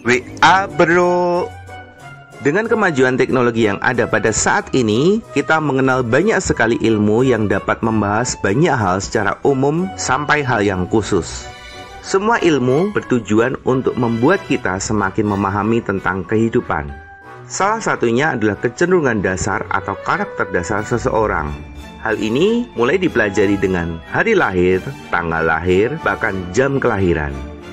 WA bro. Dengan kemajuan teknologi yang ada pada saat ini, kita mengenal banyak sekali ilmu yang dapat membahas banyak hal secara umum sampai hal yang khusus. Semua ilmu bertujuan untuk membuat kita semakin memahami tentang kehidupan. Salah satunya adalah kecenderungan dasar atau karakter dasar seseorang. Hal ini mulai dipelajari dengan hari lahir, tanggal lahir, bahkan jam kelahiran.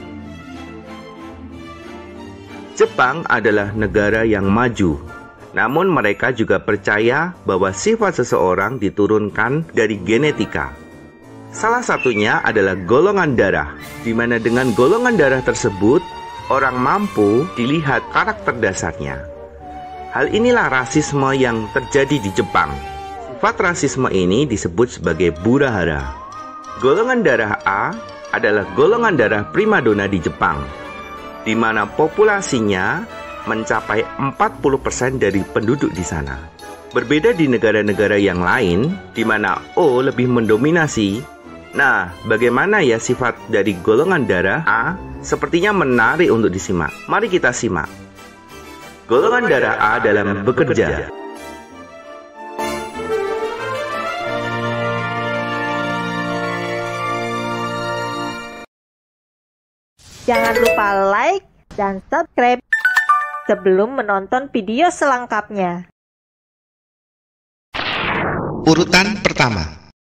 Jepang adalah negara yang maju, namun mereka juga percaya bahwa sifat seseorang diturunkan dari genetika. Salah satunya adalah golongan darah, di mana dengan golongan darah tersebut, orang mampu dilihat karakter dasarnya. Hal inilah rasisme yang terjadi di Jepang. Sifat rasisme ini disebut sebagai burahara. Golongan darah A adalah golongan darah primadona di Jepang, di mana populasinya mencapai 40% dari penduduk di sana. Berbeda di negara-negara yang lain, di mana O lebih mendominasi. Nah, bagaimana ya sifat dari golongan darah A? Sepertinya menarik untuk disimak. Mari kita simak. Golongan darah A dalam bekerja. Jangan lupa like dan subscribe sebelum menonton video selengkapnya. Urutan pertama.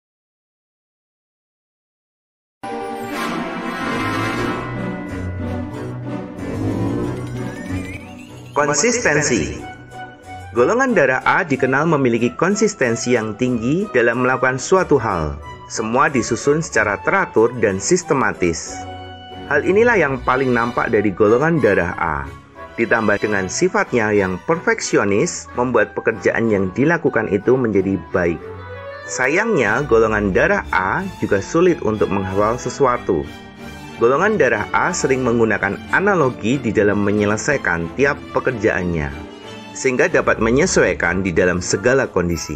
Konsistensi. Golongan darah A dikenal memiliki konsistensi yang tinggi dalam melakukan suatu hal. Semua disusun secara teratur dan sistematis. Hal inilah yang paling nampak dari golongan darah A. Ditambah dengan sifatnya yang perfeksionis, membuat pekerjaan yang dilakukan itu menjadi baik. Sayangnya, golongan darah A juga sulit untuk menghafal sesuatu. Golongan darah A sering menggunakan analogi di dalam menyelesaikan tiap pekerjaannya, sehingga dapat menyesuaikan di dalam segala kondisi.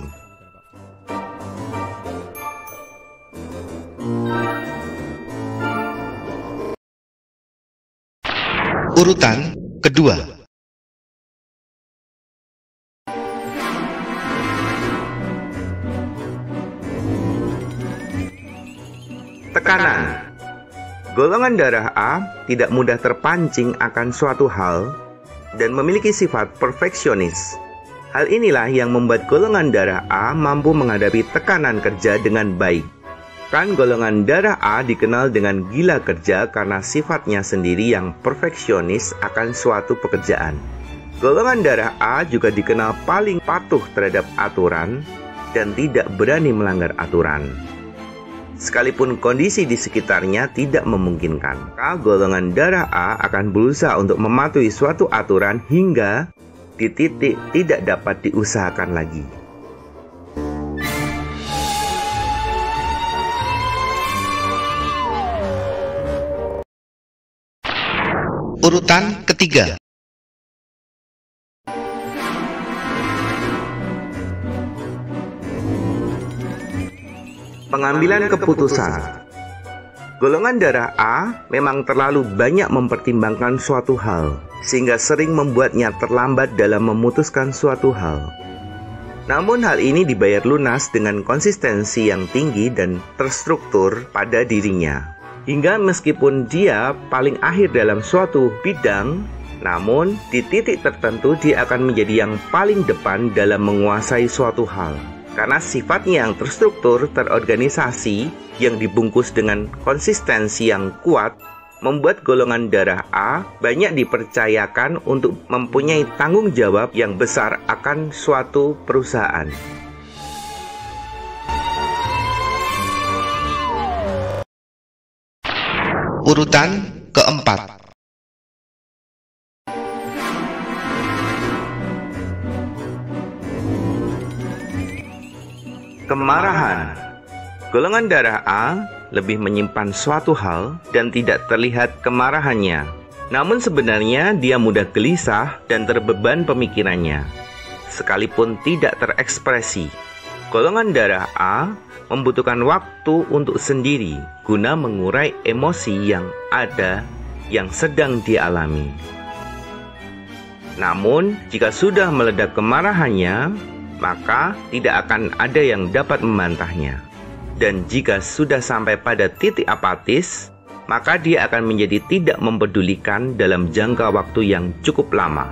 Urutan kedua. Tekanan. Golongan darah A tidak mudah terpancing akan suatu hal dan memiliki sifat perfeksionis. Hal inilah yang membuat golongan darah A mampu menghadapi tekanan kerja dengan baik. Kan golongan darah A dikenal dengan gila kerja karena sifatnya sendiri yang perfeksionis akan suatu pekerjaan. Golongan darah A juga dikenal paling patuh terhadap aturan dan tidak berani melanggar aturan. Sekalipun kondisi di sekitarnya tidak memungkinkan, maka golongan darah A akan berusaha untuk mematuhi suatu aturan hingga di titik tidak dapat diusahakan lagi. Urutan ketiga. Pengambilan keputusan. Golongan darah A memang terlalu banyak mempertimbangkan suatu hal, sehingga sering membuatnya terlambat dalam memutuskan suatu hal. Namun hal ini dibayar lunas dengan konsistensi yang tinggi dan terstruktur pada dirinya. Hingga meskipun dia paling akhir dalam suatu bidang, namun di titik tertentu dia akan menjadi yang paling depan dalam menguasai suatu hal. Karena sifatnya yang terstruktur, terorganisasi, yang dibungkus dengan konsistensi yang kuat, membuat golongan darah A banyak dipercayakan untuk mempunyai tanggung jawab yang besar akan suatu perusahaan. Urutan keempat. Kemarahan. Golongan darah A lebih menyimpan suatu hal dan tidak terlihat kemarahannya. Namun sebenarnya dia mudah gelisah dan terbeban pemikirannya, sekalipun tidak terekspresi. Golongan darah A membutuhkan waktu untuk sendiri guna mengurai emosi yang ada yang sedang dialami. Namun, jika sudah meledak kemarahannya, maka tidak akan ada yang dapat membantahnya. Dan jika sudah sampai pada titik apatis, maka dia akan menjadi tidak mempedulikan dalam jangka waktu yang cukup lama.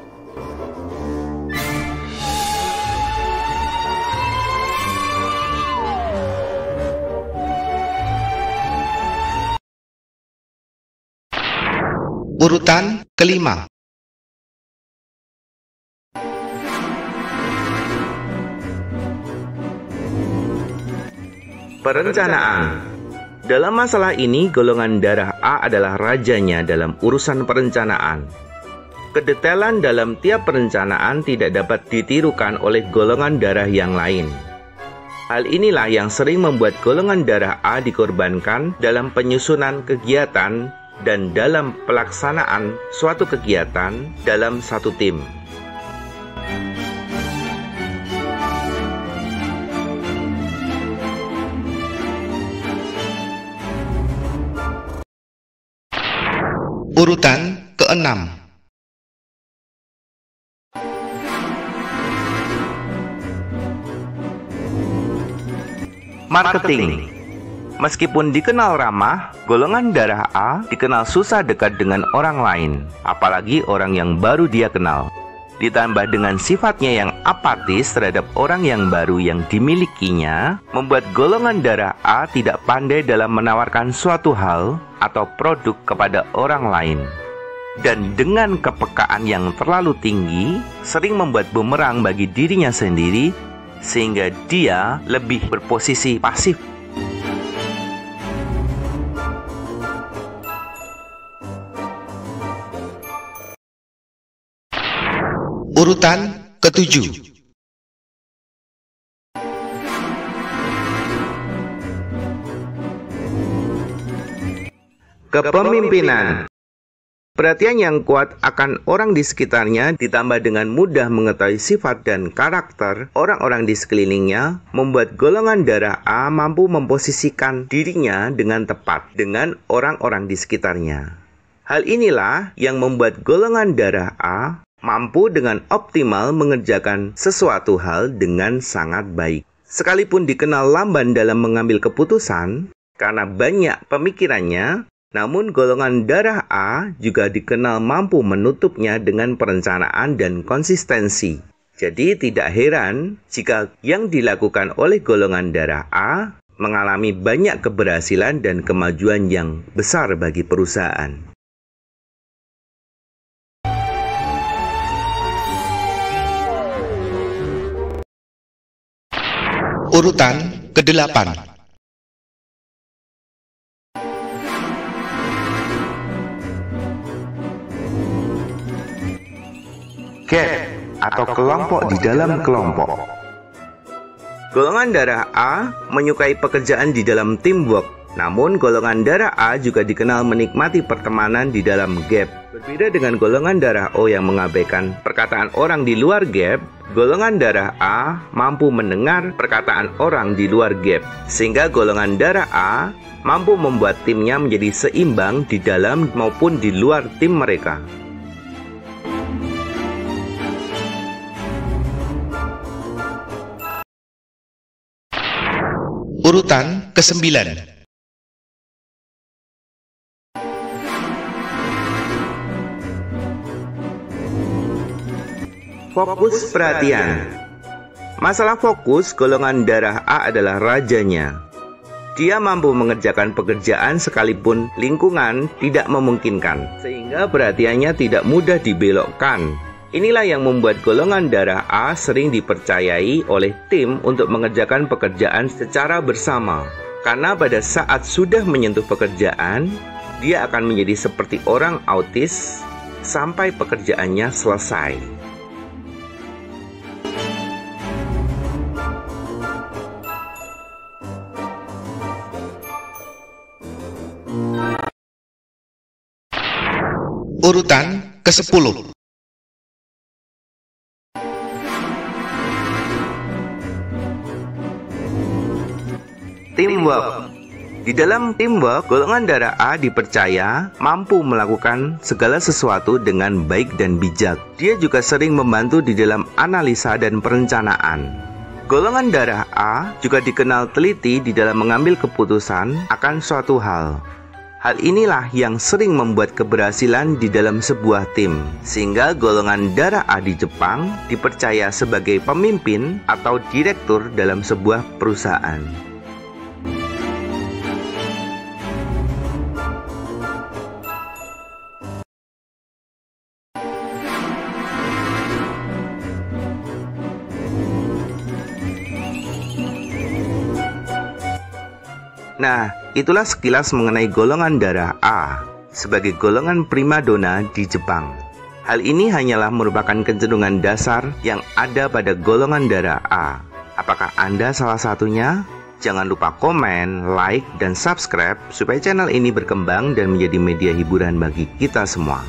Urutan kelima. Perencanaan. Dalam masalah ini, golongan darah A adalah rajanya dalam urusan perencanaan. Kedetailan dalam tiap perencanaan tidak dapat ditirukan oleh golongan darah yang lain. Hal inilah yang sering membuat golongan darah A dikorbankan dalam penyusunan kegiatan dan dalam pelaksanaan suatu kegiatan dalam satu tim. Urutan keenam. Marketing. Meskipun dikenal ramah, golongan darah A dikenal susah dekat dengan orang lain, apalagi orang yang baru dia kenal. Ditambah dengan sifatnya yang apatis terhadap orang yang baru yang dimilikinya, membuat golongan darah A tidak pandai dalam menawarkan suatu hal atau produk kepada orang lain. Dan dengan kepekaan yang terlalu tinggi, sering membuat bumerang bagi dirinya sendiri, sehingga dia lebih berposisi pasif. Urutan ketujuh. Kepemimpinan. Perhatian yang kuat akan orang di sekitarnya ditambah dengan mudah mengetahui sifat dan karakter orang-orang di sekelilingnya membuat golongan darah A mampu memposisikan dirinya dengan tepat dengan orang-orang di sekitarnya. Hal inilah yang membuat golongan darah A mampu dengan optimal mengerjakan sesuatu hal dengan sangat baik. Sekalipun dikenal lamban dalam mengambil keputusan karena banyak pemikirannya, namun golongan darah A juga dikenal mampu menutupnya dengan perencanaan dan konsistensi. Jadi tidak heran jika yang dilakukan oleh golongan darah A mengalami banyak keberhasilan dan kemajuan yang besar bagi perusahaan. Urutan ke-8. Gap atau kelompok di dalam kelompok. Golongan darah A menyukai pekerjaan di dalam teamwork. Namun golongan darah A juga dikenal menikmati pertemanan di dalam gap. Berbeda dengan golongan darah O yang mengabaikan perkataan orang di luar gap, golongan darah A mampu mendengar perkataan orang di luar gap. Sehingga golongan darah A mampu membuat timnya menjadi seimbang di dalam maupun di luar tim mereka. Urutan ke-9. Fokus perhatian. Masalah fokus, golongan darah A adalah rajanya. Dia mampu mengerjakan pekerjaan sekalipun lingkungan tidak memungkinkan, sehingga perhatiannya tidak mudah dibelokkan. Inilah yang membuat golongan darah A sering dipercayai oleh tim untuk mengerjakan pekerjaan secara bersama. Karena pada saat sudah menyentuh pekerjaan, dia akan menjadi seperti orang autis sampai pekerjaannya selesai. Urutan ke-10. Teamwork. Di dalam teamwork, golongan darah A dipercaya mampu melakukan segala sesuatu dengan baik dan bijak. Dia juga sering membantu di dalam analisa dan perencanaan. Golongan darah A juga dikenal teliti di dalam mengambil keputusan akan suatu hal. Hal inilah yang sering membuat keberhasilan di dalam sebuah tim, sehingga golongan darah A di Jepang dipercaya sebagai pemimpin atau direktur dalam sebuah perusahaan. Nah, itulah sekilas mengenai golongan darah A sebagai golongan primadona di Jepang. Hal ini hanyalah merupakan kecenderungan dasar yang ada pada golongan darah A. Apakah Anda salah satunya? Jangan lupa komen, like, dan subscribe supaya channel ini berkembang dan menjadi media hiburan bagi kita semua.